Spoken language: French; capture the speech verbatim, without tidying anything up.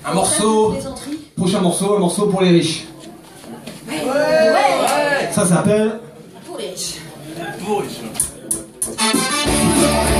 Un morceau. Prochain morceau, un morceau pour les riches. Ouais. Ouais. Ça s'appelle. Pour les riches. Pour les riches.